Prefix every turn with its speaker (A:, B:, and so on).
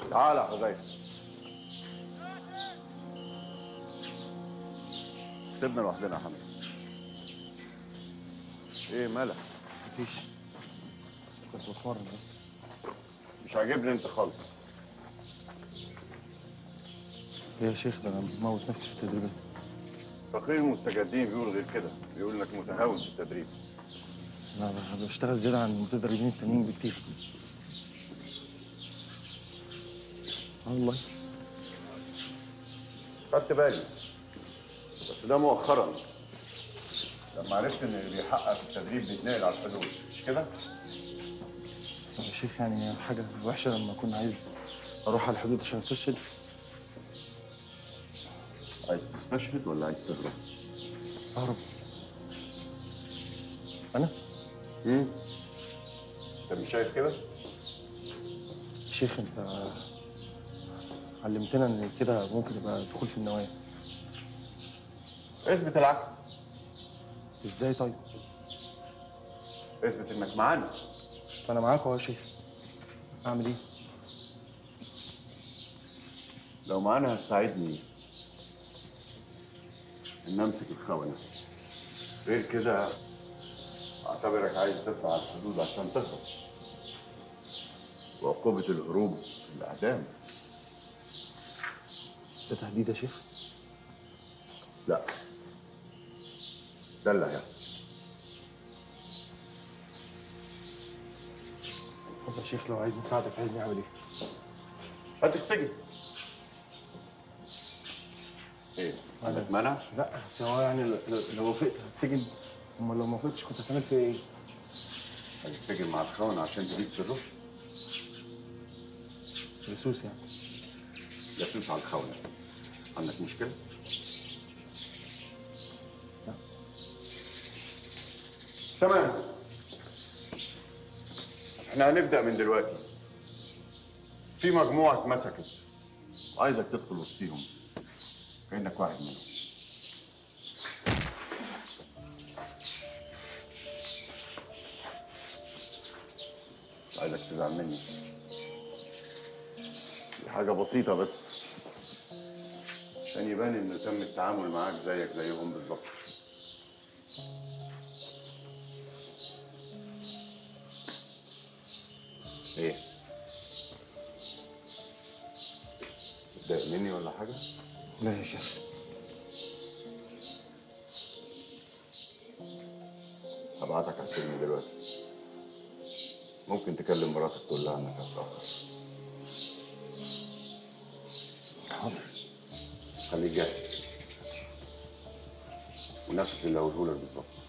A: تعالى يا حذيفه. سيبنا لوحدنا يا حمد. ايه مالك؟
B: مفيش، كنت بتمرن بس.
A: مش عاجبني انت خالص.
B: ليه يا شيخ؟ ده انا بموت نفسي في التدريبات.
A: فقير المستجدين بيقول غير كده، بيقول انك متهاون في التدريب.
B: انا بشتغل زياده عن المتدربين التانيين بكتير. والله.
A: خدت بالي، بس ده مؤخرا لما عرفت ان اللي بيحقق في التدريب بيتنقل على الحدود، مش كده؟
B: يا شيخ يعني حاجه وحشه لما اكون عايز اروح على الحدود عشان استشهد.
A: عايز تستشهد ولا عايز تهرب؟
B: اهرب. انا؟
A: انت مش شايف كده؟
B: يا شيخ انت علمتنا ان كده ممكن يبقى دخول في النوايا.
A: اثبت العكس.
B: ازاي طيب؟
A: اثبت انك معانا.
B: انا معاك اهو يا شيخ. اعمل ايه؟
A: لو معانا هتساعدني ان امسك الخونه، غير كده اعتبرك عايز تطلع على الحدود عشان تهرب، وعقوبه الهروب الاعدام.
B: ده تهديد يا شيخ؟
A: لا، ده اللي هيحصل.
B: طب يا شيخ لو عايزني اساعدك عايزني اعمل ايه؟
A: هتتسجن. ايه؟ عندك مانع؟
B: لا بس هو يعني لو وافقت هتسجن. امال لو ما وافقتش كنت هتعمل فيا ايه؟
A: هتتسجن مع الخونه عشان تبيد سره؟
B: لصوص يعني.
A: جاسوس على الخونه. عندك مشكله؟
B: لا.
A: تمام. احنا هنبدا من دلوقتي. في مجموعه اتمسكت، عايزك تدخل وسطيهم كانك واحد منهم. مش عايزك تزعل مني، دي حاجه بسيطه بس عشان يبان انه تم التعامل معاك زيك زيهم بالظبط. ايه؟ تتضايق مني ولا حاجه؟
B: لا يا شيخ.
A: هبعتك على السجن دلوقتي. ممكن تكلم مراتك تقول لها انك هتتاخر.
B: حاضر.
A: خليك جاهز ونفذ اللي هقوله لك بالظبط.